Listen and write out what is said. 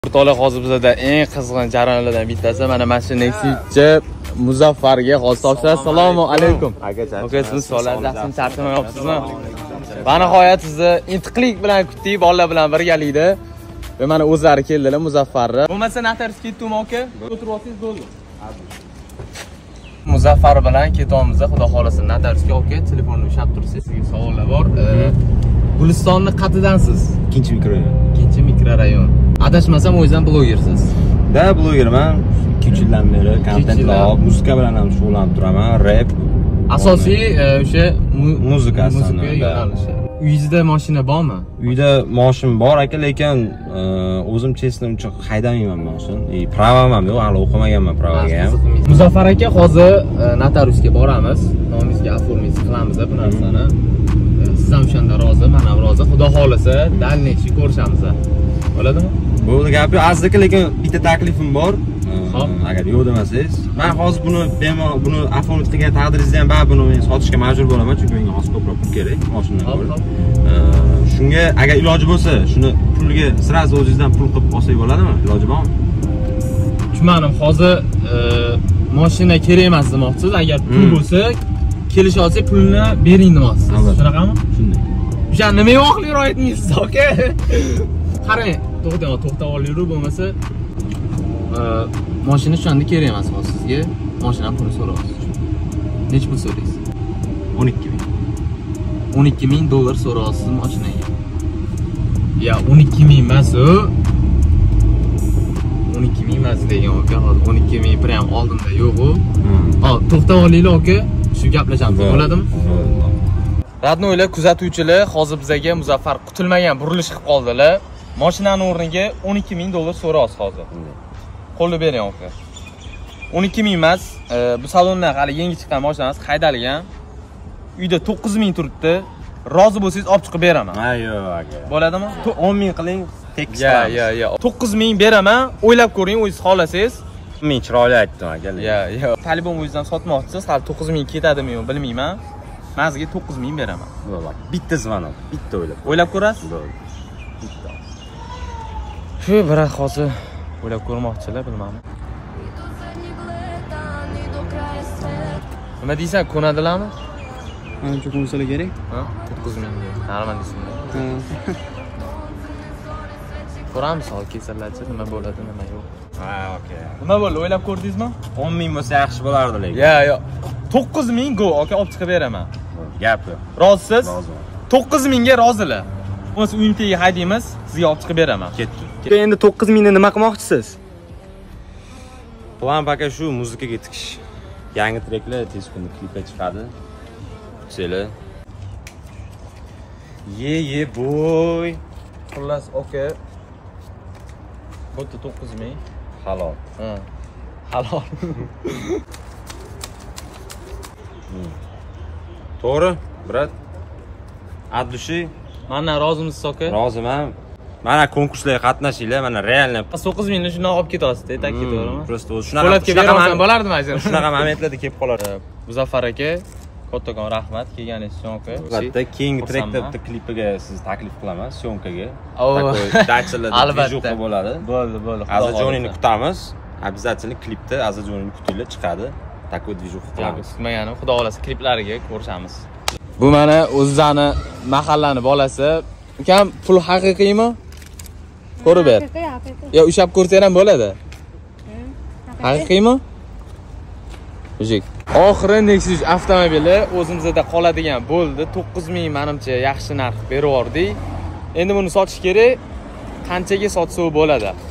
O'rtoqlar, hozir bizda eng qizg'in jarayonlardan bittasi mana mashina Nexus'chi Muzaffarga hozir topshiramiz. Assalomu alaykum. Aka, sizni sog'lig'ingizni charchamayapsizmi? Va nihoyat sizni intiqlik bilan kutdik, bolalar bilan birgalikda. Va mana o'zlari keldilar Muzaffarni. Bo'lmasa naqdariz ketdimi aka? O'tirib bo'ldi. Muzaffar bilan ketamiz, xudo xolasa naqdarizga aka. Telefonni ushlab tursiz, sizga savollar bor. Gulistonning qatidansiz? Ikkinchi mikrorayon. Ikkinchi mikrorayon. Adashmasam o'zingizdan blogersiz. Da, blogerman. 2 yildan beri kontent, muzika bilan ham shug'ullanib turaman, rap. Asosiy o'sha muzika yo'nalishi. Uyingizda mashina bormi? Uyda mashina bor aka, lekin o'zim chestnim uchun haydamayman mashina. Pravam ham yo'q, hali o'qimaganman pravaga ham. Muzaffar aka, hozir notariusga boramiz. Nomingizga oformisiz qilamiz bu narsani. Siz ham o'shanda rozi, men ham rozi. Xudo xolasa, dalniy ko'rishamiz. Bo'ladimi? Bo'ldi gapi, aslida lekin bitta taklifim bor. Agar yo'q demasangiz, men hozir buni oformit qilgan taqdiringizda ham buni men sotishga majbur bo'laman, chunki menga hozir ko'proq pul kerak mashinadan ko'ra. Shunga agar iloji bo'lsa, shuni pulga sразу o'zingizdan pul qilib olsak bo'ladimi? Iloji bormi? Tushmanim, hozir mashina kerak emas demoqchisiz. Agar pul bo'lsa, kelisha olsak pulni bering demoqchisiz. Shunaqami? Shunday. O'sha nima yo'qliroq aytmaysiz, aka? Qarang, to'xtab olaylik, bo'lmasa mashina shunda kerak emas hozir sizga. Mashina pulini so'raysiz. Nech pul so'raysiz? 12.000. $12.000 so'raysiz mashinaga. Ya 12.000 emas u. 12.000 emas degan aka, hozir 12.000 prям oldinda yo'q u. Hop, to'xtab olaylik aka, shu gaplashamiz, bo'ladimi? Radnoylar, kuzatuvchilar, hozir bizga Muzaffar kutilmagan burilish qilib qoldilar. Mashinaning o'rniga $12.000 so'raysiz hozir. Qo'lni bering aka. 12.000 emas, bu salondan hali yangi chiqqan mashina emas, haydalgan. Uyda 9.000 turibdi. Rozi bo'lsangiz olib chiqib beraman. Ha, yo'q aka. Bo'ladimi? 10.000 qiling, tekis qilamiz. Ya. 9.000 beraman, o'ylab ko'ring, o'zingiz xolasangiz. Men chiroyli aytdim aka. Ya. Talibon o'zingizdan sotmoqchisiz, hali 9.000 ketadimi yo'q bilmayman. Men sizga 9.000 beraman. Bo'ladi. Bitta zvonok, bitta o'ylab. O'ylab ko'rasiz? Bo'ldi. Shu biroq hozir o'ylab ko'rmoqchilar, bilmadim. Nima deysan, ko'nadilarmi? Ancha ko'nsalar kerak. Ha? 9.000. Nariman deysizmi? Ko'ramiz hozir kesalarcha nima bo'ladi, nima yo'q. Ha, okey. Nima bo'ldi, o'ylab ko'rdingizmi? 10.000 bo'lsa yaxshi bo'lardi lekin. Yo. 9.000 go, aka, olib chiqib beraman. Gap yo'q. Rozisiz? Roziman. 9.000 ga rozilar. Bo'lmasa uyimga haydaymiz, sizga olib chiqib beraman. Ketdi. Endi 9.000 ni nima qilmoqchisiz? Plan aka shu muzikaga tikish. Yangi treklar tez kunda klipga chiqadi. Kutsanglar. Ye boy. Xullas aka. Xuddi 9.000 Halol. Ha. Halol. To'g'ri, brat. Adlushi, Mana rozimisiz aka? roziman. Mana konkurslarga qatnashinglar, mana realni 9.000 ni shundan olib ketasiz-da, ta'kidlayman. Prosta o'zi Po'latga beraman bo'lardi majbur. Shunaqa momentlarda kelib qoladi. Muzaffar aka, kattakon rahmat kelganingiz uchun aka. Albatta, keyingi trekda bitta klipiga siz taklif qilaman, syomkaga. Takoy dachilarda dijuqa bo'ladi. Bo'ldi. Azajonini kutamiz. Обязательно klipda Azajonini kutinglar, chiqadi. Takoy dijuqa qilamiz. Kutmaganim, xudo xolasa kliplariga ko'rishamiz. Bu mana o'zani mahallani bolasi. Ukam, pul haqiqiymi? Ko'rib ber. Yo, ushab ko'rsang ham bo'ladi. Haqiqiymi? Mujik. Oxiri Nexus avtomobili o'zimizda qoladigan bo'ldi. 9.000 menimcha yaxshi narx berib yubordik. Endi buni sotish kerak. Qanchaga sotsa bo'ladi?